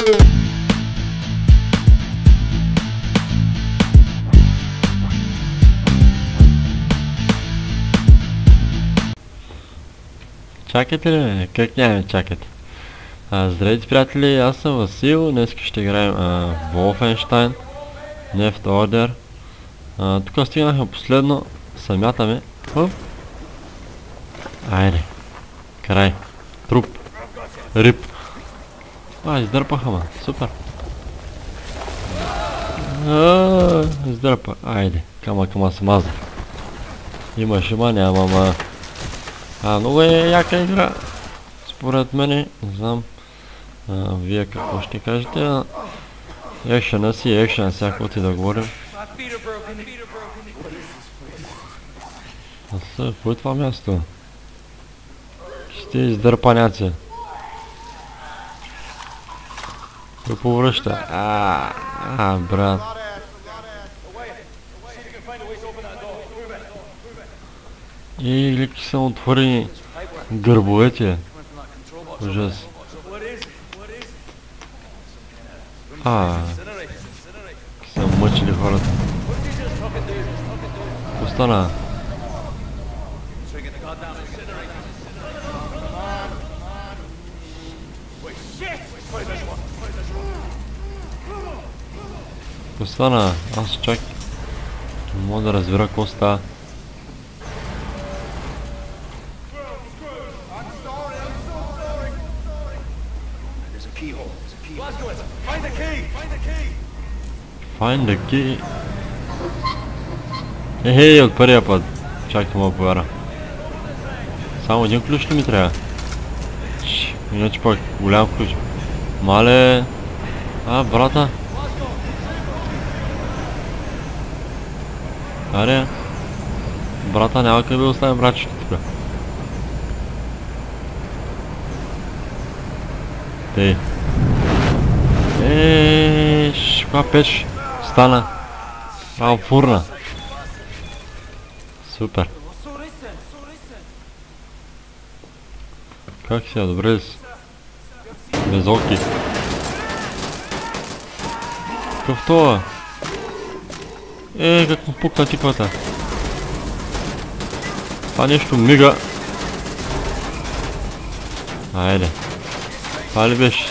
Чакайте ли? Как няма чакате? Здравейте, приятели, аз съм Васил, днес ще играем Wolfenstein New Order. Тук стигнахме последно, самятаме. Айде, край, труп, рип. Издърпаха ма, супер. Издърпа, айде, кама се маза. Имаше ма, няма ма. Много е яка игра. Според мене, не знам вие какво ще кажете. Екшена си, екшена всяко ти да говорим. Какво е това място? Ще издърпаняци. Кой повръща? Брат. И леки са отворени гърбовете. Ужас. Са мъчили хората. Остана. Остана. Аз чак не мога да разбера какво става. Find the key. Ехей, от първия път. Чакай ма повяра. Само един ключ ли ми трябва? Иначе пък голям ключ. Мале. Брата. Аре. Брата няма къде да оставим братчето тук. Тей. Каква пеш стана? Фурна. Супер. Как си, добре ли си? Без оки. Какъв това? Как му пукна типата. Това нещо мига. Айде. Това ли беше?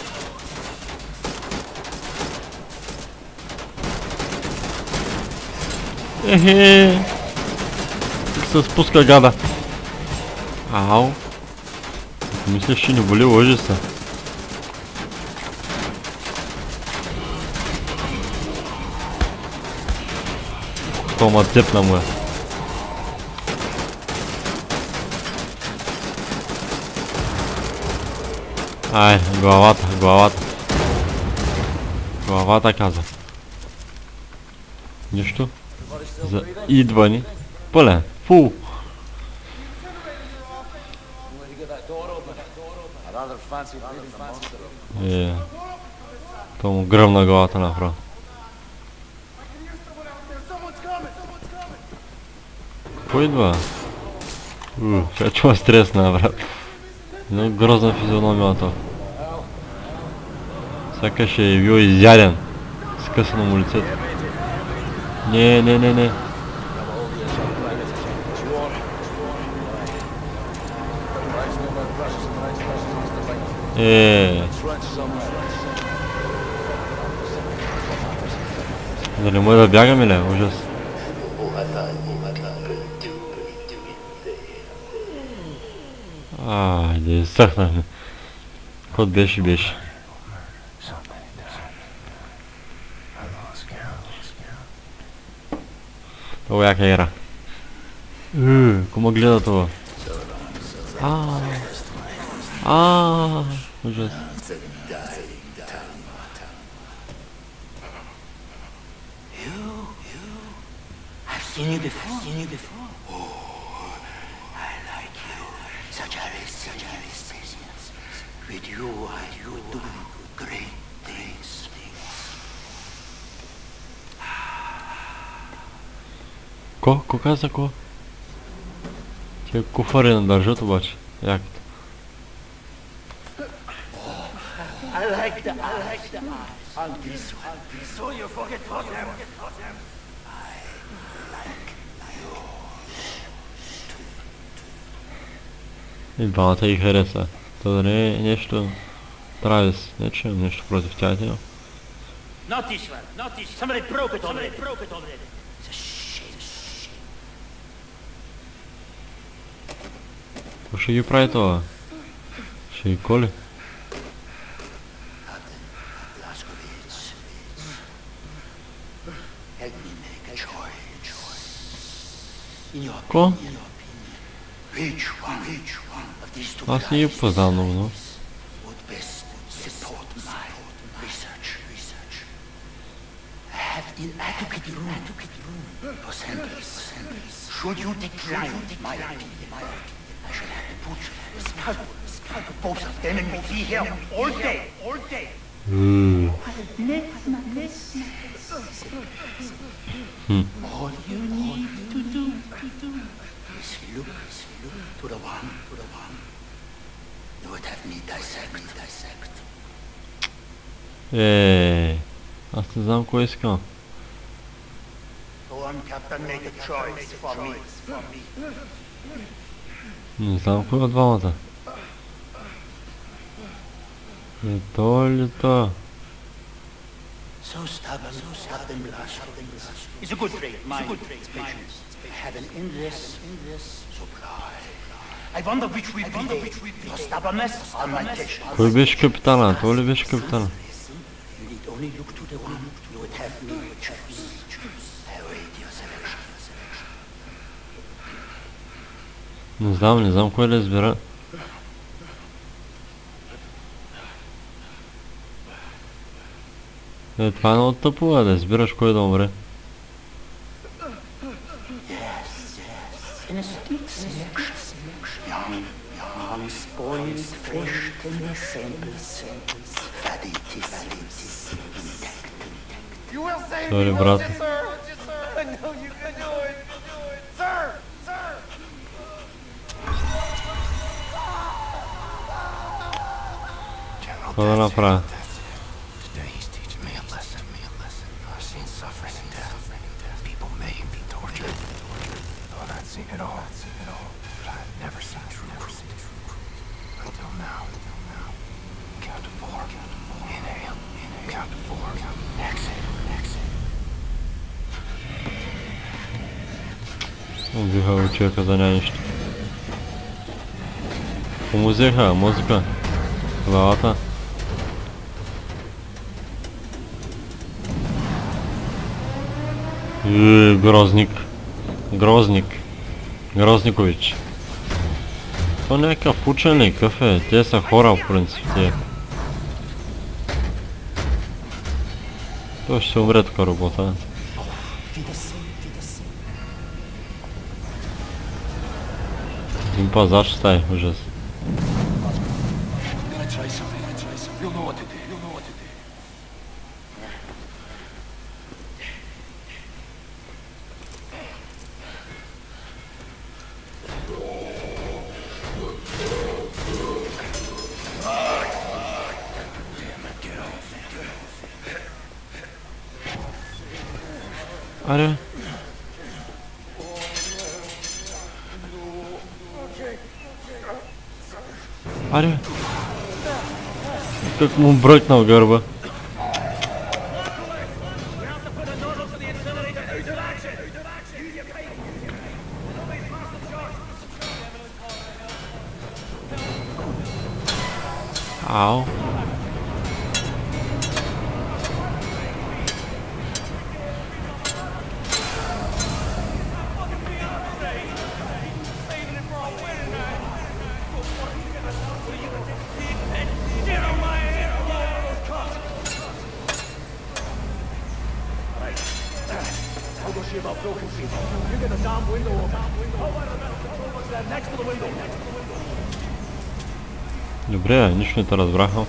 Как се спуска гада. Ау. Мислиш, че не боли, лъжи се. Тома цепна му е. Главата. Главата каза. Нищо. За идвани. Пълен. Фу. То му гръмна главата направо. Какво идва? Ще чува стресна, брат. Много грозна физиономия на това. Сякаш е бил изяден. Скъсано му лицето. Не. Дали може да бягаме ли? Ужас. Да изсъхнахме. Кот беше. Това яка игра. Кому гледа това? Ужас. Seen you before. I like you. Such a resilience. With you, you do great things. Ко каза ко? Тия куфари не държат обаче. Якото. I like the eyes on this one. So you forget for them. Ебаната и хареса. То да не е нещо... Трябва да не чуем нещо против тях. Not this one, not this. Somebody broke it already. It's a shame. Какво ще ги прави това? Ще ги коли? Blazkowicz. Help me make a choice. In your Ко? opinion, which one of these two Аз не ги познавам много, но... would best support my research? I have an adequate room for samples. Should you decline my opinion, I shall have to put a scalpel both of them and be here all day. All you need to do is look to the one you would have me dissect. Аз не знам кой искам. Go on, Captain, make a choice for me. Не знам кой от двамата. Е то или то? So stubborn, Captain Blazkowicz. It's a good trait, mine. Patience. I have an endless supply. I wonder which will be your stubbornness or my patience. Кой беше капитана? Той ли беше капитана? You need only look to the one you would have me choose. I await your selection. Не знам кой да избера. Това е много тъпо, да избираш кой да умре. In a steep selection. Young, spoiled, fresh, tender samples. Fatty tissues intact. You will save Sorry, me, брат. won't you, sir? I know you can do it. Sir! Какво да направя? Today he's teaching me a lesson. I've seen suffering and death. People may be tortured. Thought I'd seen it all. But I've never seen true cruelty. Until now. Count to 4. Inhale. Count to 4. Exhale. Убиха го човека за нещо. Помузеха, музика. Главата. Грозникович. Това някакъв учен ли? Какъв е? Те са хора в принцип. Той ще се умре така работа. Един пазар ще стане, ужас. I'm gonna try something. You'll know what to do. Аре? Аре? Как му бръкнал гърба. Ау. Добре, нищо не те разбраха.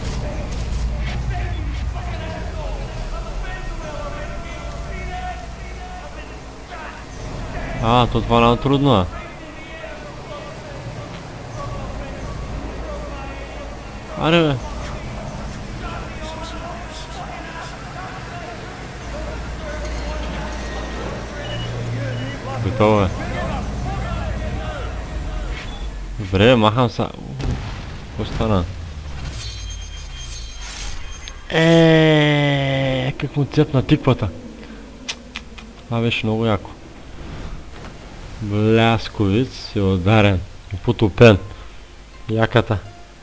То това не е трудно. Аре бе. това е. Добре, махам са. Какво стана? Как му цепна тиквата. Това беше много яко. Блясковиц е ударен. Потопен. Яката.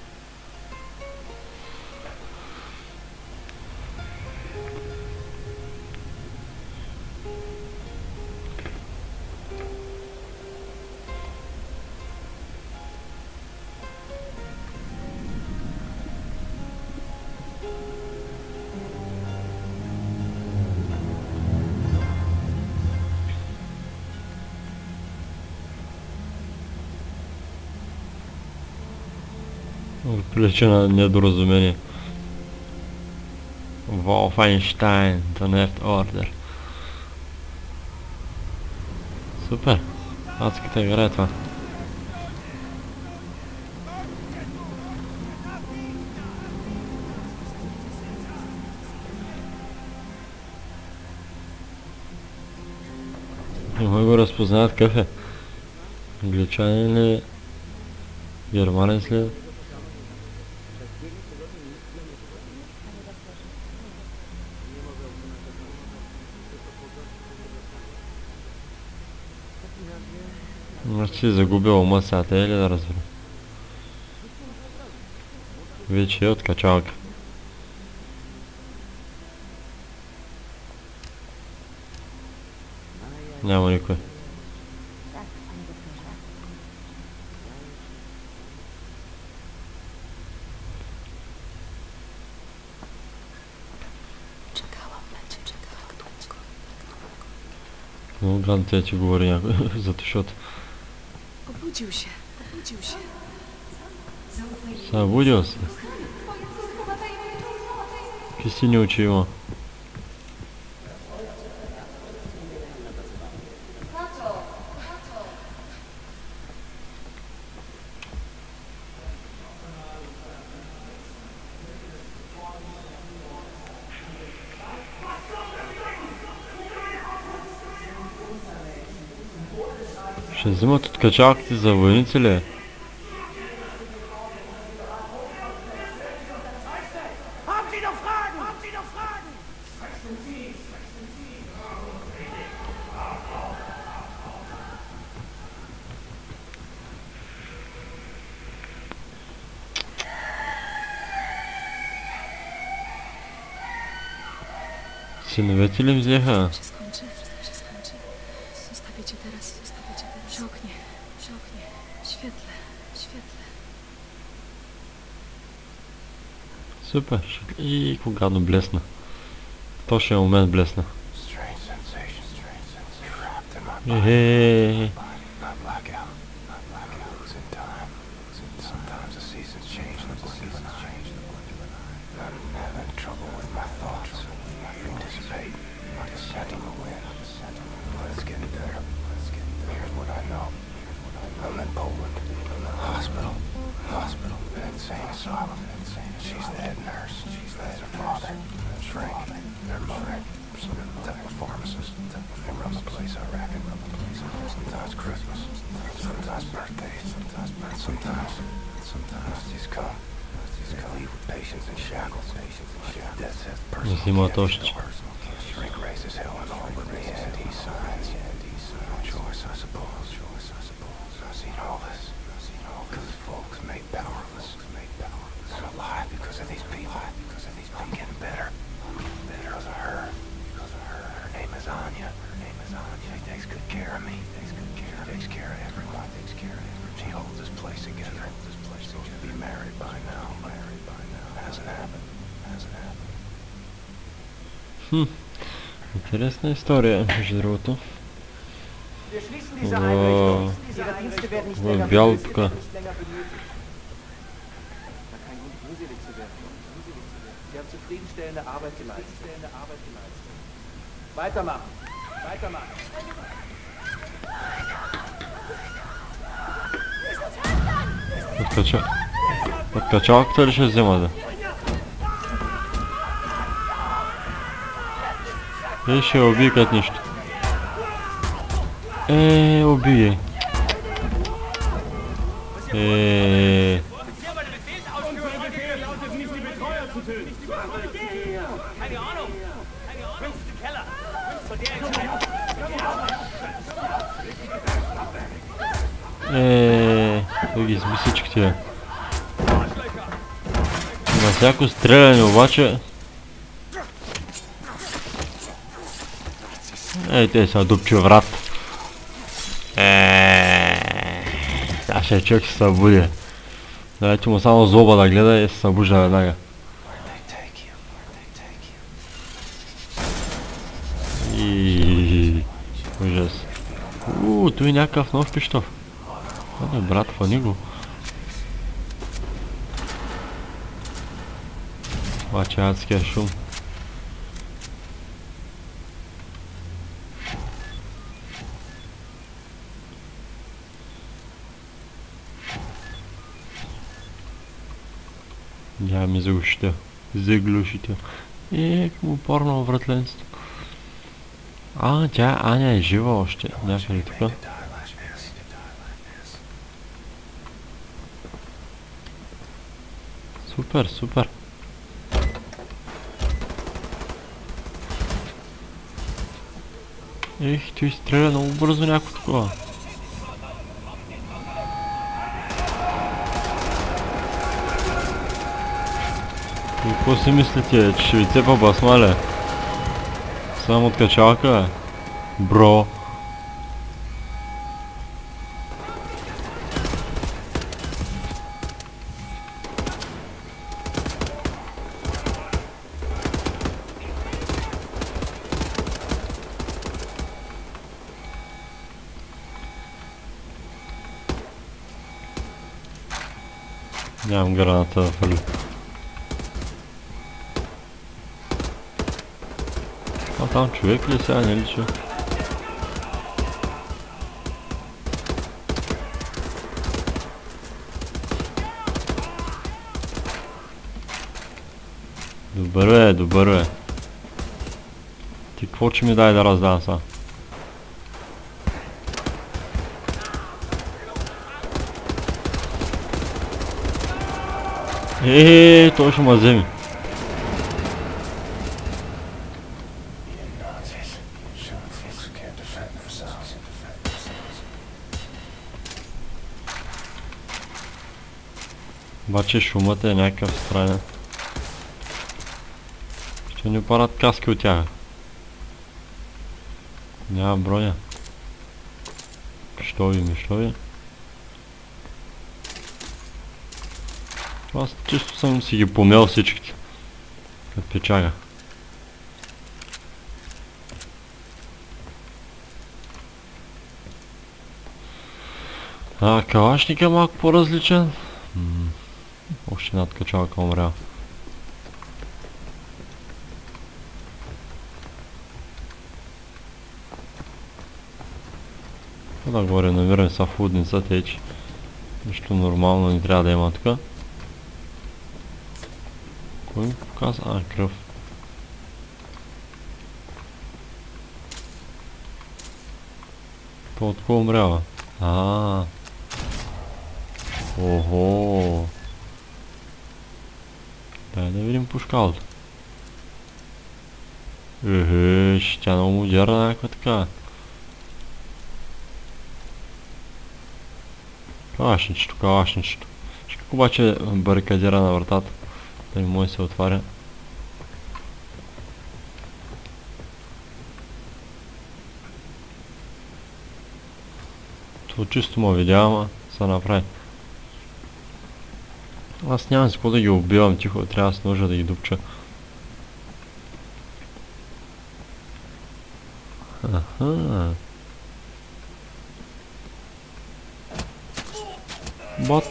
Прилича на недоразумение. Wolfenstein, The Left Order. Супер! Адската игра е това. Не мога го разпознаят какъв е. Англичанин ли? Германец ли? Може си загубил ума сега, те е ли да разбера? Вече е от качалка. Няма никой. Много гадно те ти говори някой, защото... Obudził się. Събудил се. Какви си ни учи има? Ще взимат от качалките за войници ли? Синовете ли им взеха? Wszystko się skończy. Zostawię cię teraz. Przy oknie. W świetle. Супер. И когато блесна. Точния момент блесна. Ехе. I'm in Poland, in the hospital, an insane asylum. She's the head nurse. That's her father, Frank, their mother, some type of pharmacist. They run the place, I reckon. Sometimes Christmas, sometimes birthdays, sometimes she's come. They leave with patients in shackles. Death says personal. Shrink raises hell and all but me, and he signs. No choice, I suppose. I've seen all this. Because folks made powerless. I'm alive because of these people. I'm getting better. Because of her. Her name is Anya. She takes good care of me. Takes care of everyone. She holds this place together. Supposed to be married by now. Hasn't happened. Интересна история, между другото. Бяло тук. От качалката ли ще взема да? И ще убикат нищо. Убил ей. Да ги изби всичките. На всяко стреляне обаче... Те са дупчи врат. Сега ще човек се събуди. Дайте му само злоба да гледа и се събужда веднага. Ужас. Той е някакъв нов пищов. Брат, фани го. Обаче адския шум. Няма ми заглушител. Заглушител. Какво порно вратленство. Тя Аня е жива още. Някъде тук. Супер, супер. Той стреля много бързо някакво такова. И какво си мислите, че ще ви цепа басмаля? Само от качалка, бро. Нямам граната да фърли. Там човек ли сега, не ли че? Добър бе. Ти какво че ми дай да раздам са? Той ще ме вземи. Обаче шумът е някакъв странен. Ще ни парат каски от тях. Няма броня. Що ви? Аз чисто съм си ги помел всичките. Като печага. Калашник е малко по-различен. Още една качалка умря. Да горе намираме са в лудницата и че нещо нормално не трябва да има тук. Кой ми показва? Кръв. То от кого умрява? Охо. Дай да видим пушкалото. Ще тя много модерна някаква така. Калашничето. Как обаче барикадира на вратата, да не може да се отваря. То чисто ме видя, ама се направи. Аз нямам с какво да ги убивам тихо, трябва с ножа да ги дупча. Бот.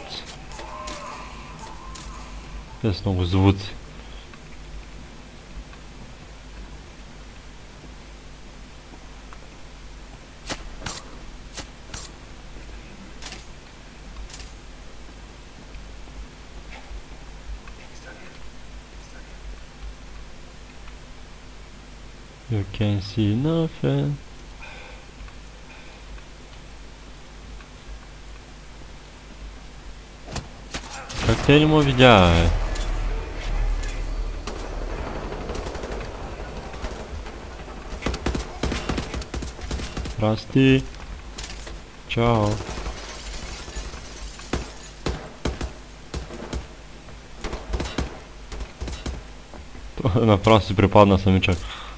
Те са много звуци. You can see nothing. Все не му видя, бе. Здрасти. Чао. Това направо си припадна самичък.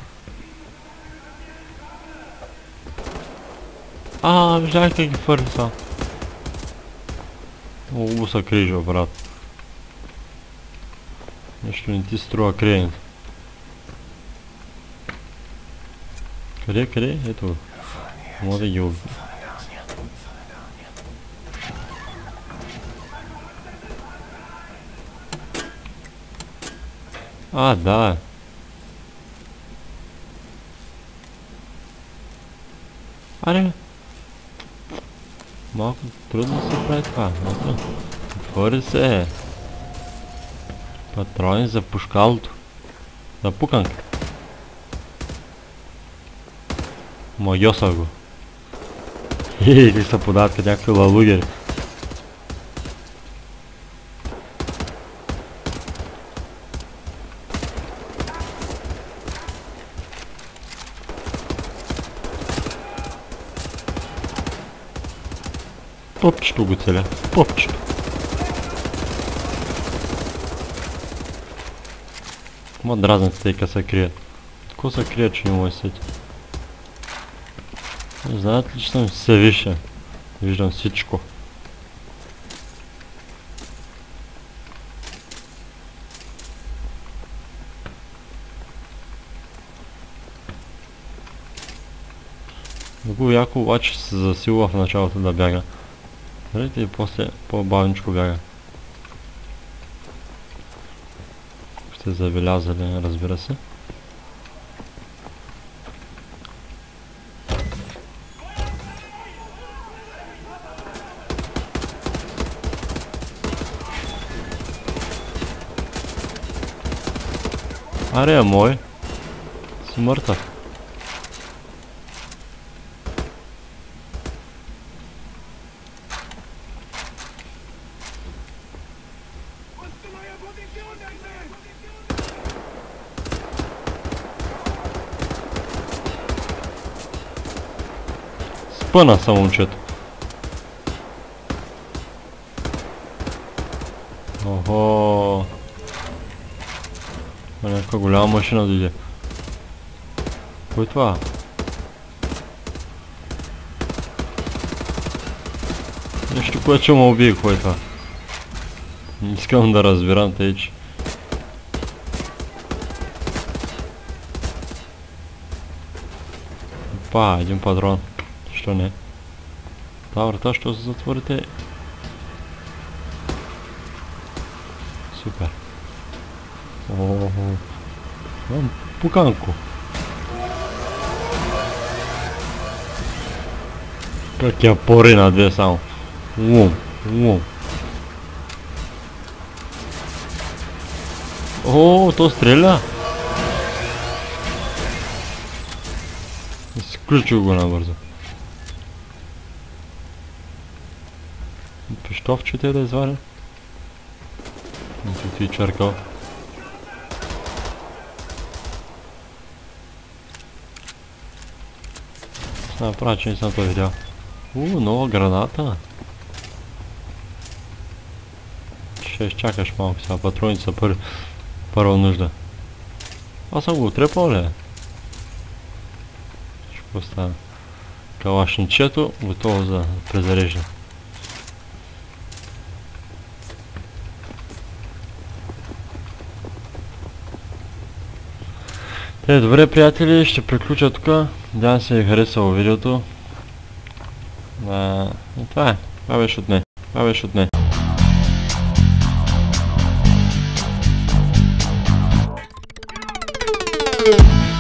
Виждай как ги фърли са. Много са крижа, брат. Нещо не ти струва криенето. Къде? Ето го. Мога да ги убия. Да. Аре. Малко трудно се прави това. Отвори се. Патрони за пушкалото. За пуканка. Магиоса го. Или са подават като някакви лалугери. Попчето го целя. Попчето. Ма дразнат се, къде се крият. Тако се крият, че не може да сети. Знаете ли, че съм все више? Виждам всичко. Много яко обаче се засилва в началото да бяга. Видите, и после по-бавничко бяга. Сте забелязали, разбира се. Аре, мой. Си мъртъв. Спъна са момчето. Охо. Някаква голяма машина дойде. Кой е това? Нещо, което ще ме убие, кой е това? Не искам да разбирам тъй, че... Опа, един патрон. Що не? Та врата, що се затворите? Супер. Mám pukánku. Tak já pory na dvě sám. To střelá. Sklču go nabrzo. Pištovčit je da izvare. Tu ti čarkal. Направо, че не съм това видял. Нова граната. Ще изчакаш малко сега, патроните са първа нужда. Аз съм го отрепал, ли? Ще поставя калашничето, готово за презареждане. Добре, приятели, ще приключа тук. Надявам се ви харесало видеото. Това е. Това беше от мен.